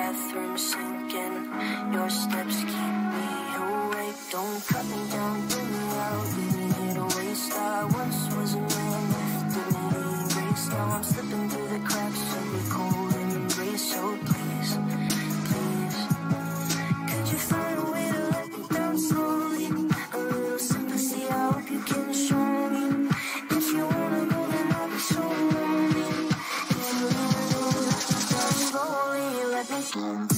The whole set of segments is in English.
bathroom sinking. Your steps keep me awake. Don't cut me down, bring me out, leave me here to waste. I once was a man with dignity and grace. Now I'm slipping through the cracks of your cold embrace. So please, please, could you find a way to let me down slowly? A little sympathy, I hope you can show me. If you wanna go, then I'll be so lonely. If you wanna go, let me down slowly, let me down.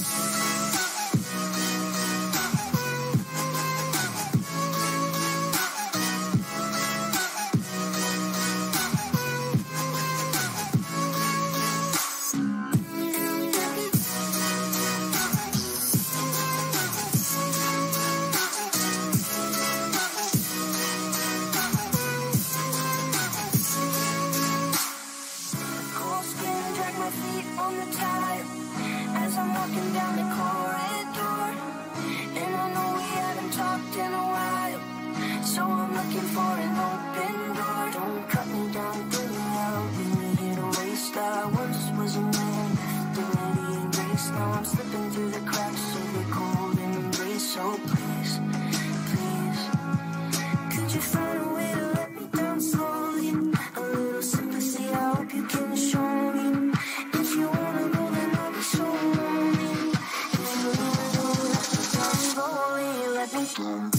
On the tile as I'm walking down the corridor, and I know we haven't talked in a while, so I'm looking for an open door. Don't cut me down, bring me out, leave me here to waste. I once was a man with dignity and grace. Now I'm slipping through the cracks of your cold embrace. So please, please, could you find a way to let me down slowly? A little sympathy, I hope you can show me. If you wanna go, then I'll be so lonely. If you wanna go, let me down slowly, let me down.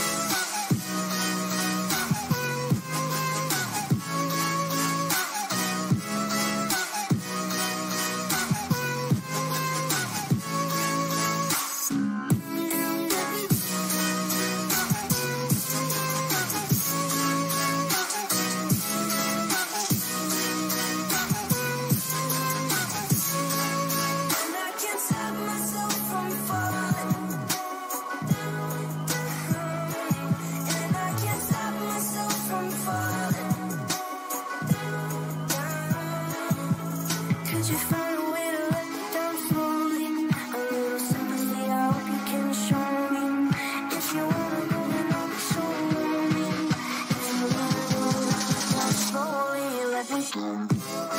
Could you find a way to let me down slowly? A little sympathy, I hope you can show me. If you wanna go, then I'll be so lonely. If you wanna go, let me down slowly, let me down.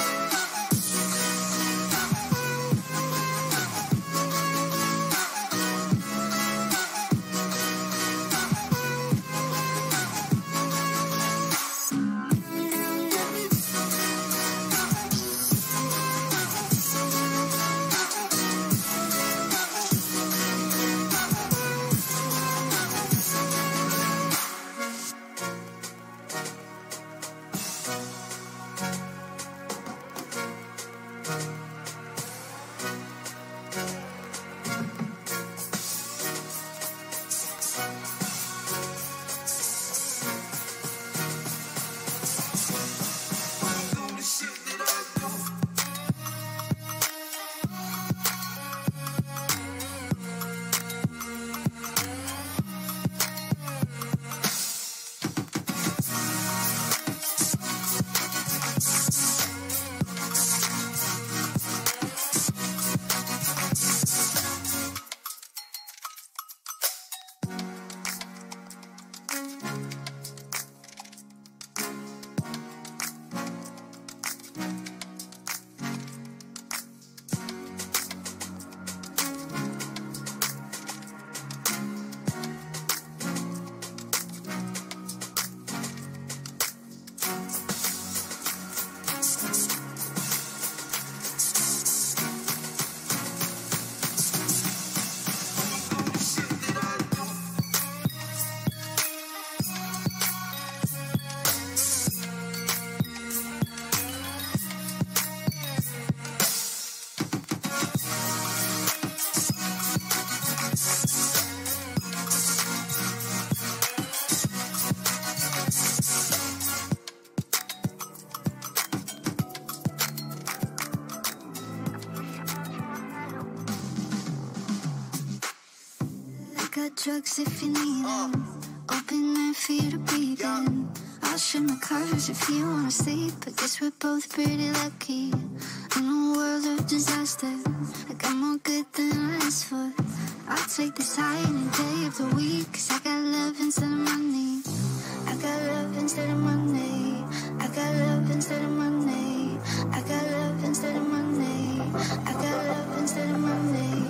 Got drugs if you need them. Open air for you to breathe in. I'll show my covers if you wanna sleep. I guess we're both pretty lucky in a world of disaster. I got more good than I asked for. I'll take this high any day of the week, 'cause I got love instead of money. I got love instead of money. I got love instead of money. I got love instead of money. I got love instead of money.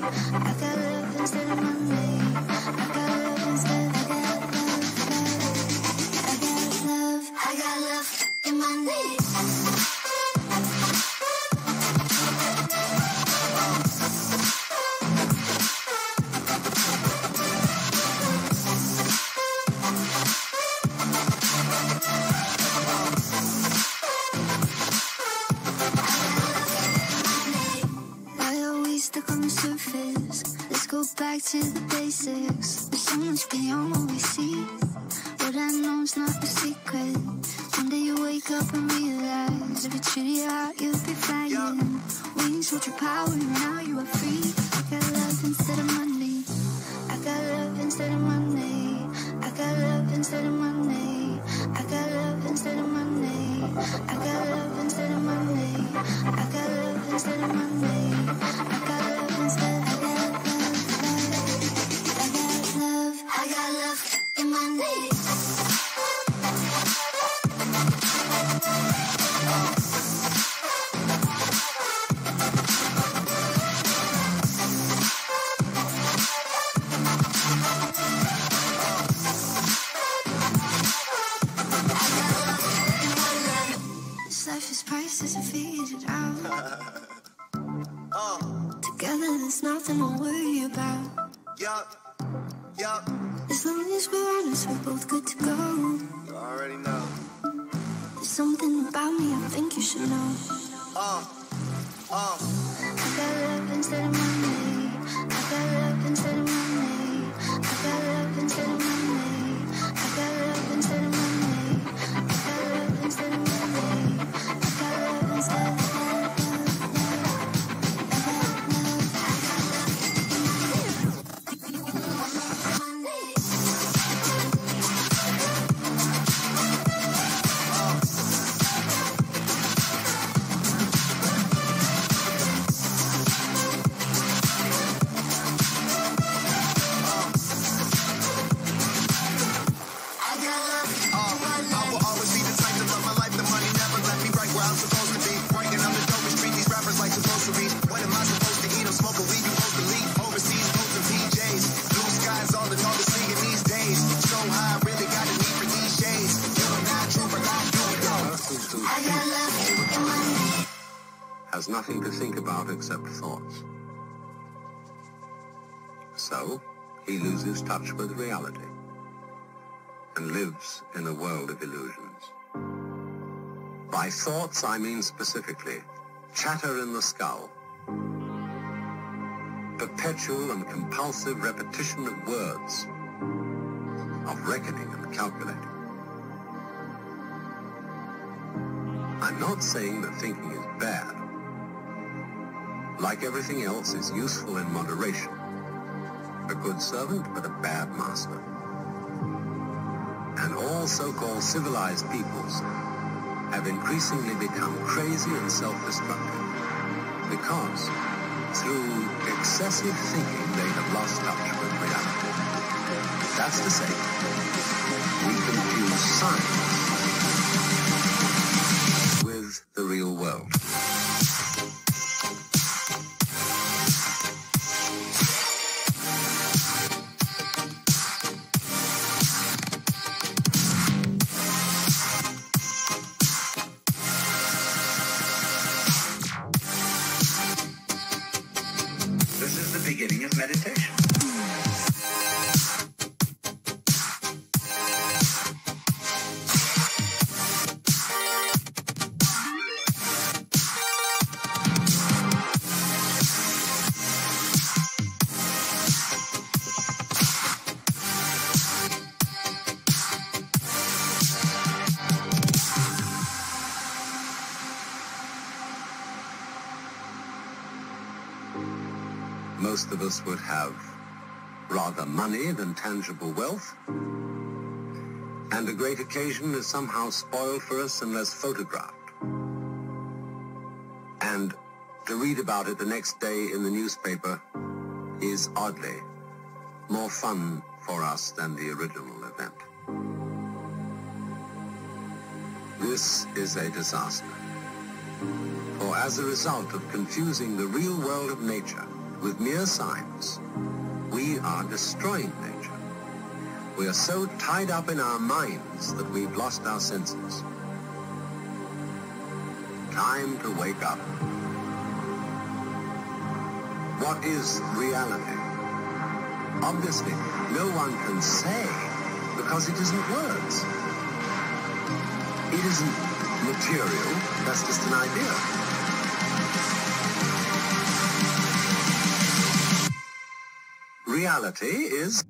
I got love instead of money. I got love instead. I got love in my name. Stuck on the surface. Let's go back to the basics. There's so much beyond what we see. What I know is not a secret. One day you wake up and realize if you treat it out, you'll be flying. Wings hold your power and now you are free. I got love instead of money. I got love instead of money. I got love instead of money. I got love instead of money. I got love instead of money. I got love instead of money. I got love instead. I got love in my name. Life is priceless and figured it out. Together there's nothing to worry about. As long as we're honest, we're both good to go. You already know. There's something about me I think you should know. I got love instead of money. I got love instead of money. I got love instead of money. I got love instead of money. I got love instead of money. I got love instead of has nothing to think about except thoughts. So, he loses touch with reality and lives in a world of illusions. By thoughts, I mean specifically chatter in the skull, perpetual and compulsive repetition of words, of reckoning and calculating. I'm not saying that thinking is bad. Like everything else, is useful in moderation. A good servant, but a bad master. And all so-called civilized peoples have increasingly become crazy and self-destructive because through excessive thinking they have lost touch with reality. That's to say, we confuse science with the real world. Beginning of meditation. Most of us would have rather money than tangible wealth, and a great occasion is somehow spoiled for us unless photographed. And to read about it the next day in the newspaper is oddly more fun for us than the original event. This is a disaster. For as a result of confusing the real world of nature with mere signs, we are destroying nature. We are so tied up in our minds that we've lost our senses. Time to wake up. What is reality? Obviously, no one can say because it isn't words. It isn't material, that's just an idea. Reality is...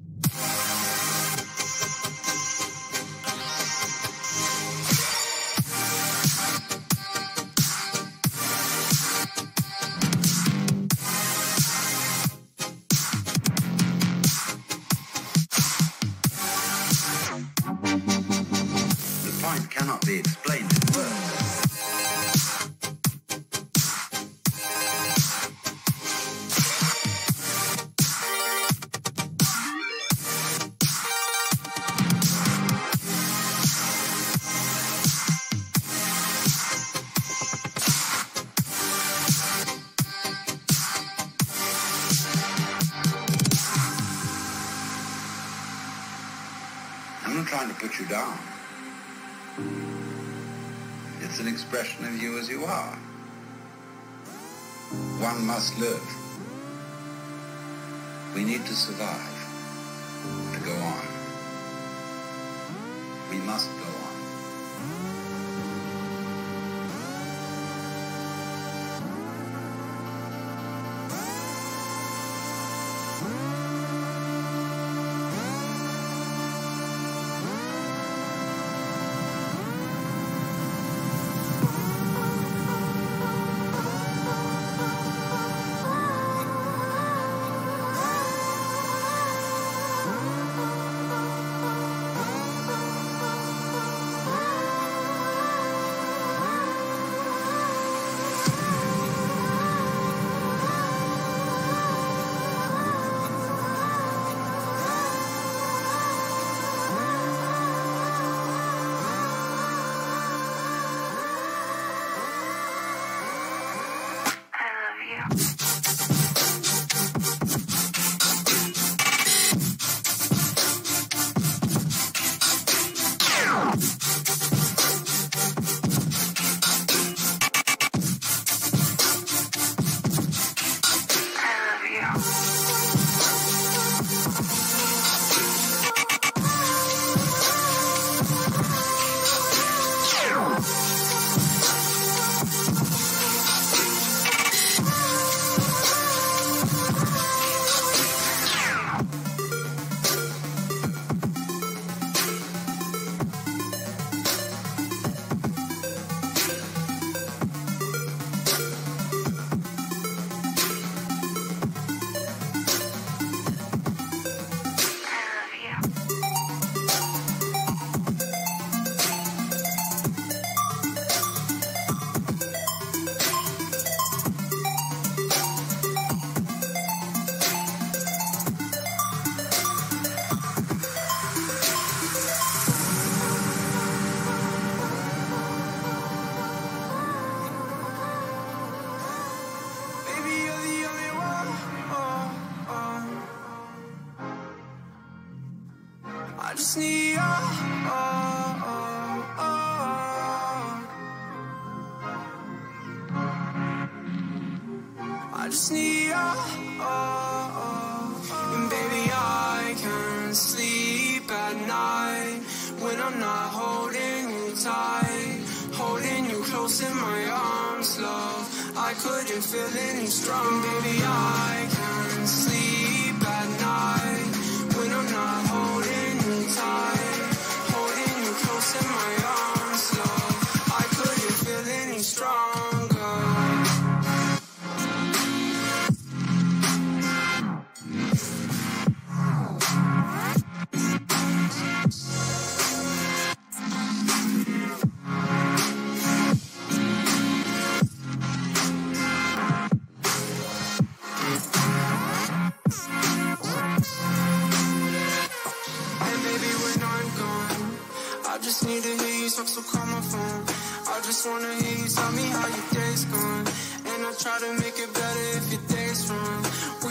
cannot be explained in words. I'm not trying to put you down. It's an expression of you as you are. One must live. We need to survive, to go on. We must go on. I just need your I just need your and baby, I can't sleep at night when I'm not holding you tight, holding you close in my arms, love. I couldn't feel any strong, baby. I can't sleep at night when I'm not holding you tight, holding you close in my arms, love. I couldn't feel any stronger. I just need to hear you talk, so call my phone. I just wanna hear you tell me how your day's gone, and I try to make it better if your day's wrong.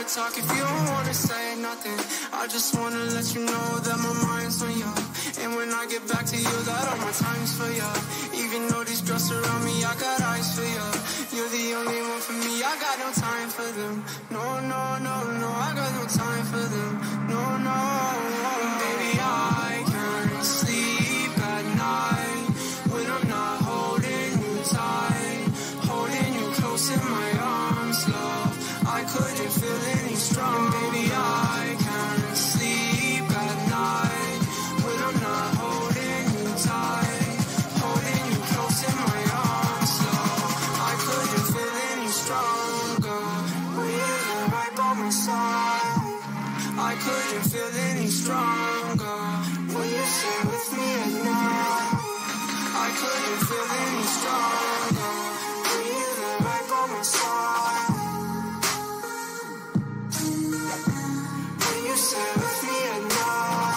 wanna talk if you don't wanna say nothing. I just wanna let you know that my mind's on you. And when I get back to you, that all my time's for you. Even though these drugs around me, I got eyes for you. You're the only one for me, I got no time for them. No, no, no, no, I got no time for them. No, no, baby, I can't sleep at night when I'm not holding you tight, holding you close in my arms, love. I couldn't feel any strong, baby, I can't sleep at night when I'm not holding you tight, holding you close in my arms, love. I couldn't feel any stronger when you were right by my side. I couldn't feel any stronger when you sit with me at night. I couldn't feel any stronger when you were right by my side. When you sit with me at night.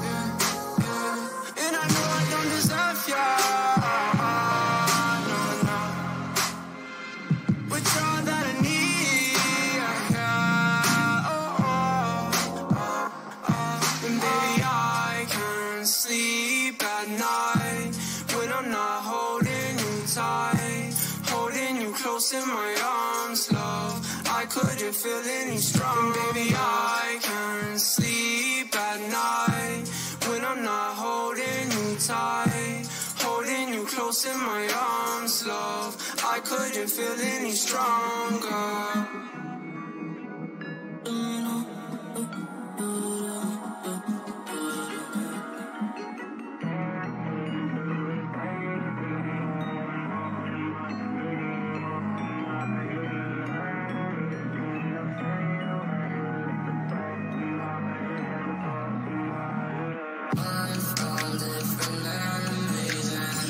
And I know I don't deserve you. No, no. But you're all that I need. And baby, I can't sleep at night when I'm not holding you tight, holding you close in my arms, love. I couldn't feel any strong, baby, I can't sleep at night when I'm not holding you tight, holding you close in my arms, love. I couldn't feel any stronger.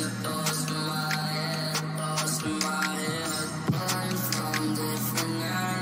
Thoughts in my head. I'm from different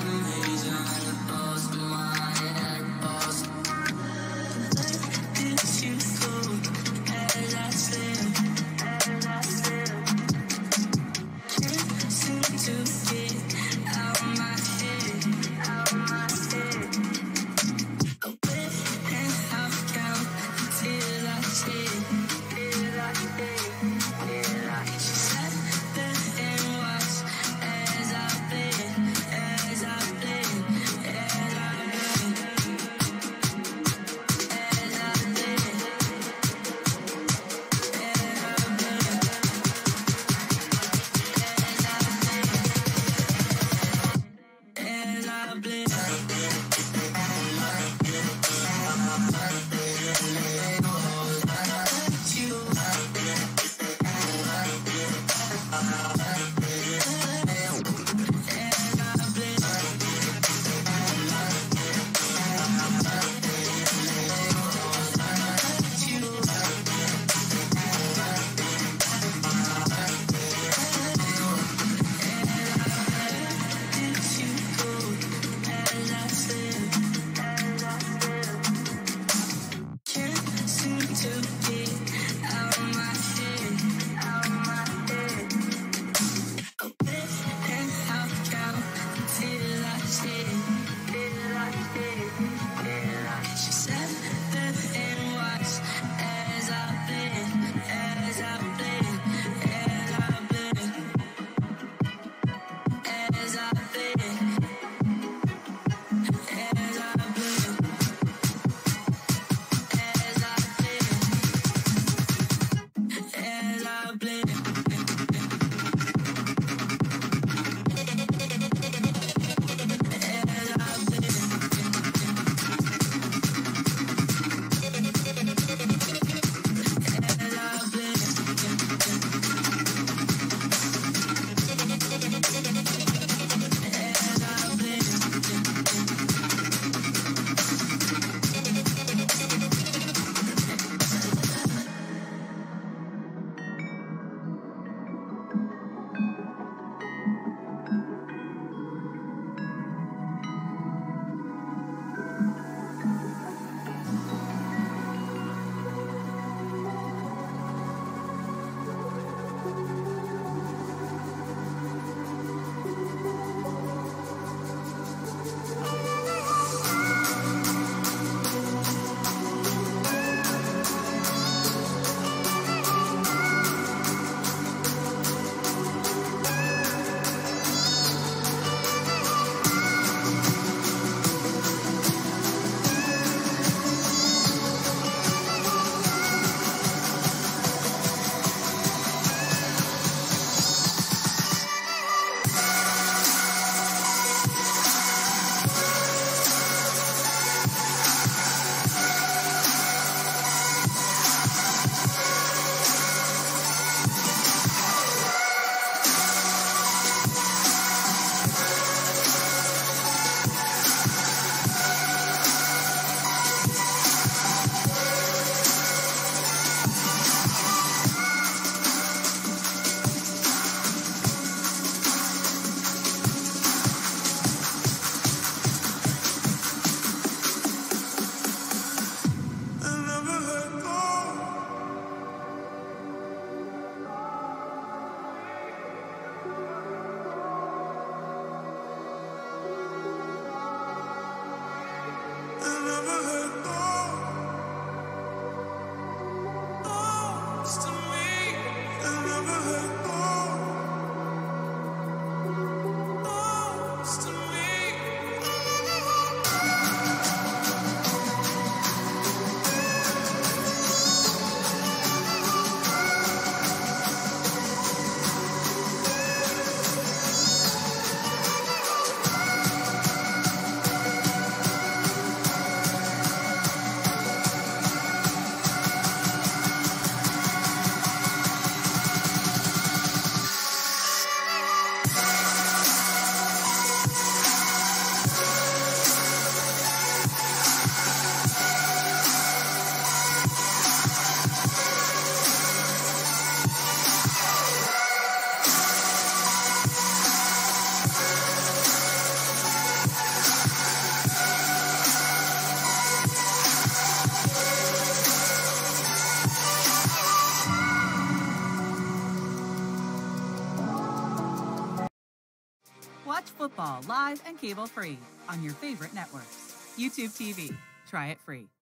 football live and cable free on your favorite networks. YouTube TV. Try it free.